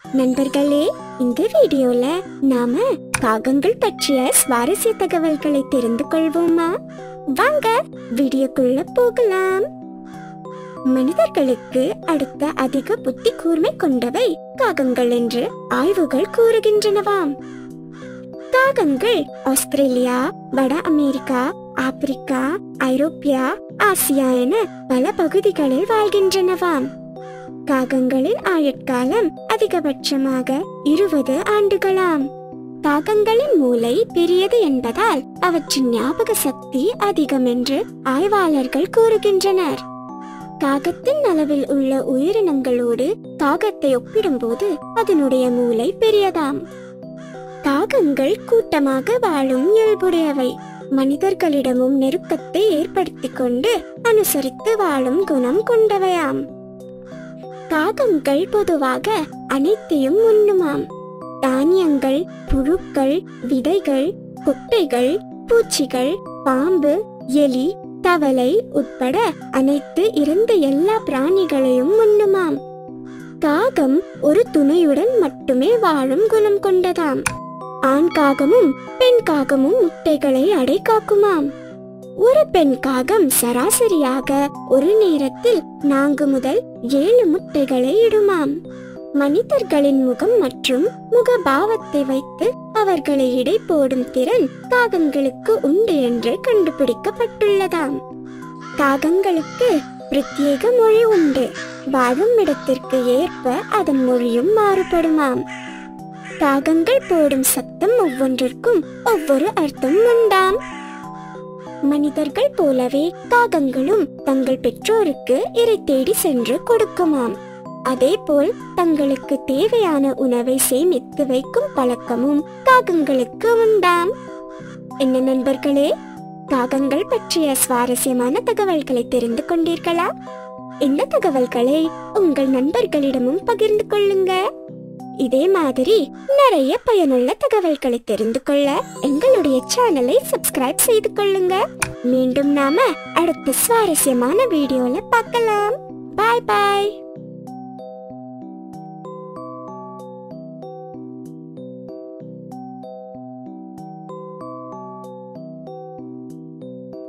நண்பர்களே, இந்த வீடியோல நாம காகங்கள் பற்றிய சுவாரஸ்ய தகவல்களை தெரிந்து கொள்வோமா? வாங்க வீடியோக்குள்ள போகலாம். மனிதர்களுக்கு அடுத்த அதிக புத்தி கூர்மை கொண்டவை காகங்கள் என்று ஆய்வுகள் கூறுகின்றனவாம். காகங்கள் ஆஸ்திரேலியா, வட அமெரிக்கா, ஆப்பிரிக்கா, ஐரோப்பியா, ஆசியா என பல பகுதிகளில் வாழ்கின்றனவாம். காகங்களின் ஆயுட்காலம் அதிகபட்சமாக 20 ஆண்டுகளாம். காகங்களின் மூளை பெரியது என்பதால் அவற்றின் ஞாபக சக்தி அதிகம் என்று ஆய்வாளர்கள் கூறுகின்றனர். காகத்தின் அளவில் உள்ள உயிரினங்களோடு காகத்தை ஒப்பிடும்போது அதனுடைய மூளை பெரியதாம். காகங்கள் கூட்டமாக வாழும் இயல்புடையவை. மனிதர்களிடமும் நெருக்கத்தை ஏற்படுத்திக் கொண்டு அனுசரித்து வாழும் குணம் கொண்டவையாம். காகங்கள் பொதுவாக அனைத்தையும் உண்ணுமாம். தானியங்கள், புழுக்கள், விதைகள், கொட்டைகள், பூச்சிகள், பாம்பு, எலி, தவளை உட்பட அனைத்து இறந்த எல்லா பிராணிகளையும் உண்ணுமாம். காகம் ஒரு துணையுடன் மட்டுமே வாழும் குணம் கொண்டதாம். ஆண் காகமும் பெண் காகமும் முட்டைகளை அடை காக்குமாம். ஒரு பெண் காகம் சராசரியாக ஒரு நேரத்தில் 4 முதல் 7 முட்டைகளை இடுமாம். மனிதர்களின் முகம் மற்றும் முகபாவத்தை வைத்து அவர்களை இடை போடும் திறன் காகங்களுக்கு உண்டு என்று கண்டுபிடிக்கப்பட்டுள்ளதாம். காகங்களுக்கு பிரத்யேக மொழி உண்டு. வாழும் இடத்திற்கு ஏற்ப அதன் மொழியும் மாறுபடுமாம். காகங்கள் போடும் சத்தம் ஒவ்வொன்றிற்கும் ஒவ்வொரு அர்த்தம் உண்டாம். மனிதர்கள் போலவே காகங்களும் தங்கள் பெற்றோருக்கு இரை தேடி சென்று கொடுக்குமாம். அதேபோல் தங்களுக்கு தேவையான உணவை சேமித்து வைக்கும் பழக்கமும் காகங்களுக்கு உண்டாம். என்ன நண்பர்களே, காகங்கள் பற்றிய சுவாரஸ்யமான தகவல்களை தெரிந்து கொண்டீர்களா? இந்த தகவல்களை உங்கள் நண்பர்களிடமும் பகிர்ந்து கொள்ளுங்க. இதே மாதிரி நிறைய பயனுள்ள தகவல்களை தெரிந்து கொள்ள எங்களுடைய சேனலை சப்ஸ்கிரைப் செய்து கொள்ளுங்க. மீண்டும் நாம அடுத்த சுவாரஸ்யமான வீடியோல பார்க்கலாம். பாய் பாய்.